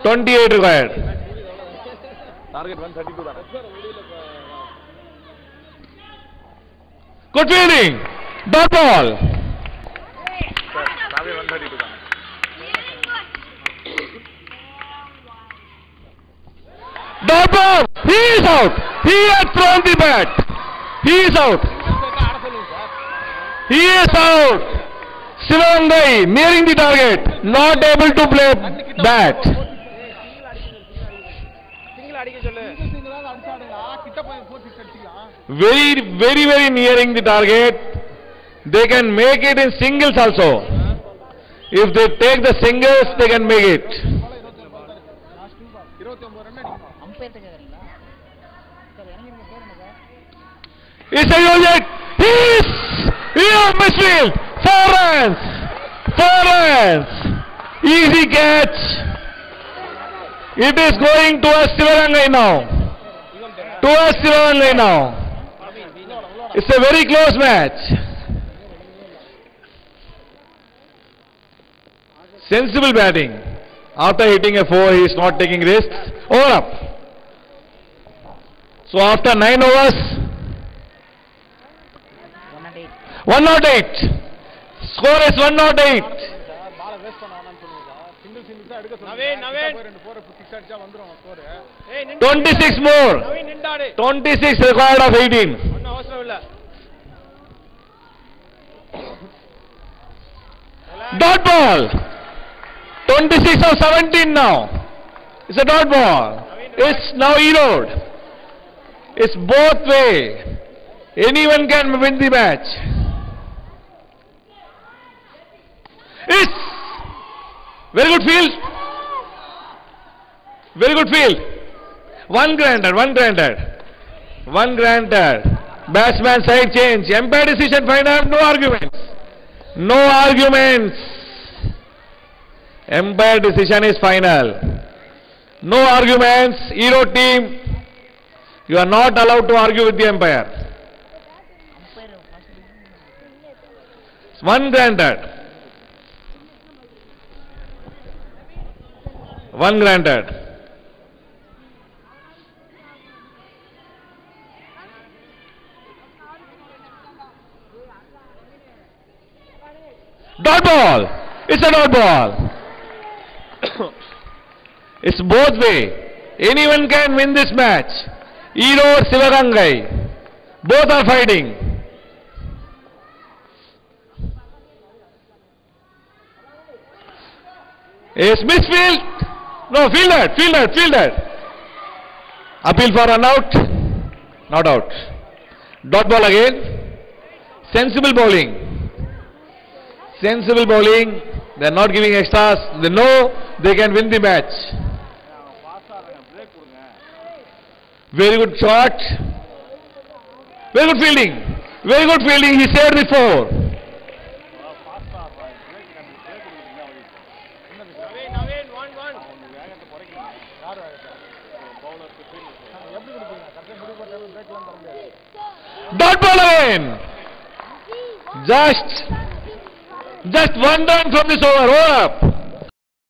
28 required. Target 132. Good fielding. Dot ball. Target 132. Dot ball. He is out. He has thrown the bat. He is out. He is out. Sivagangai nearing the target. Not able to play bat. Very nearing the target. They can make it in singles also. If they take the singles, they can make it. It's a unit. Here, midfield. 4 runs. 4 runs. Easy catch. It is going towards Sivagangai now. Towards Sivagangai now. It's a very close match. Sensible batting. After hitting a 4, he is not taking risks. Over up. So after 9 overs, 108. Score is 108. 26 more. 26 required of 18. Dot ball. 26 of 17 now. It's a dot ball. It's now E-Road. It's both way. Anyone can win the match. It's very good field. Very good field. One granted. Batsman side change. Umpire decision final. No arguments. No arguments. Umpire decision is final. No arguments. Hero team, you are not allowed to argue with the umpire. One granted. One granted. Dot ball. It's a dot ball. It's both way. Anyone can win this match. E-Road, Sivagangai. Both are fighting. Is misfield? No, fielder. Appeal for run out. Not out. Dot ball again. Sensible bowling. Sensible bowling. They are not giving extras. They know they can win the match. Very good shot. Very good fielding. Very good fielding. He saved the 4. Dot ball again. Just one run from this over. Over up.